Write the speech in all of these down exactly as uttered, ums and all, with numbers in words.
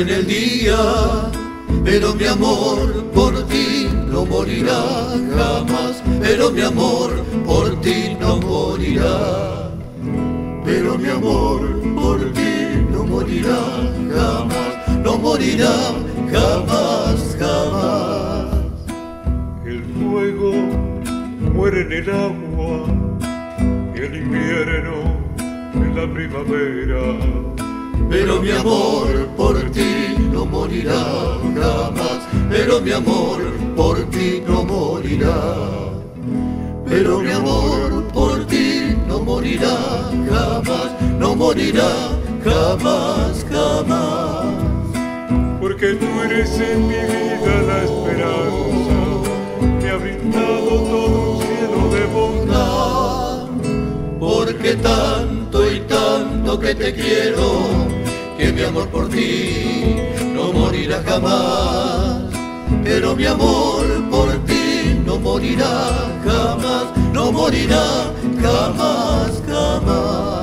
en el día, pero mi amor por ti no morirá jamás, pero mi amor por ti no morirá, pero mi amor por ti no morirá jamás, no morirá jamás, jamás. El fuego muere en el agua y el invierno en la primavera, pero mi amor por ti no morirá jamás, pero mi amor por ti no morirá, pero mi amor por ti no morirá jamás, no morirá jamás, jamás. porque tú eres en mi vida la esperanza, me ha brindado todo un cielo de bondad, porque tanto y tanto que te quiero, que mi amor por ti no morirá jamás, pero mi amor por ti no morirá jamás, no morirá jamás, jamás.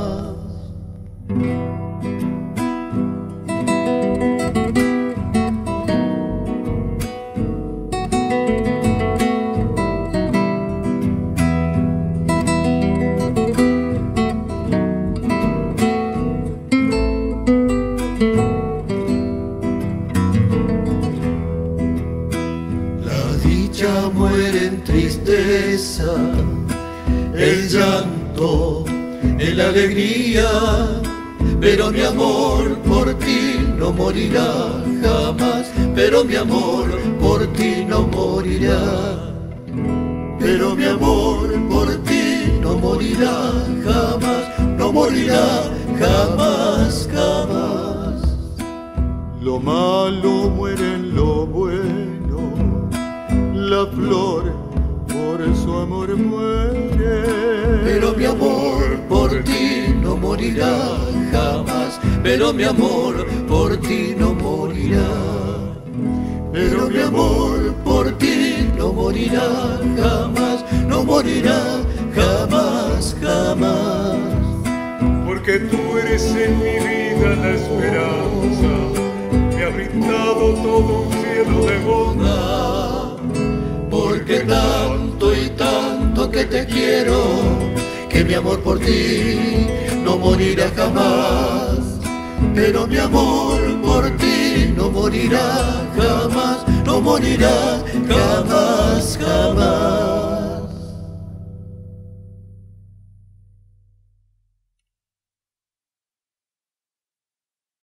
Ya muere en tristeza, el llanto en la alegría, pero mi amor por ti no morirá jamás, pero mi amor por ti no morirá, pero mi amor por ti no morirá jamás, no morirá jamás, jamás. Lo malo muere en lo bueno, la flor por su amor muere, pero mi amor por ti no morirá jamás, pero mi amor por ti no morirá, pero mi amor por ti no morirá jamás, no morirá jamás, jamás. porque tú eres en mi vida la esperanza, me ha brindado todo un cielo de bondad, porque tanto y tanto que te quiero, que mi amor por ti no morirá jamás, pero mi amor por ti no morirá jamás, no morirá jamás, jamás.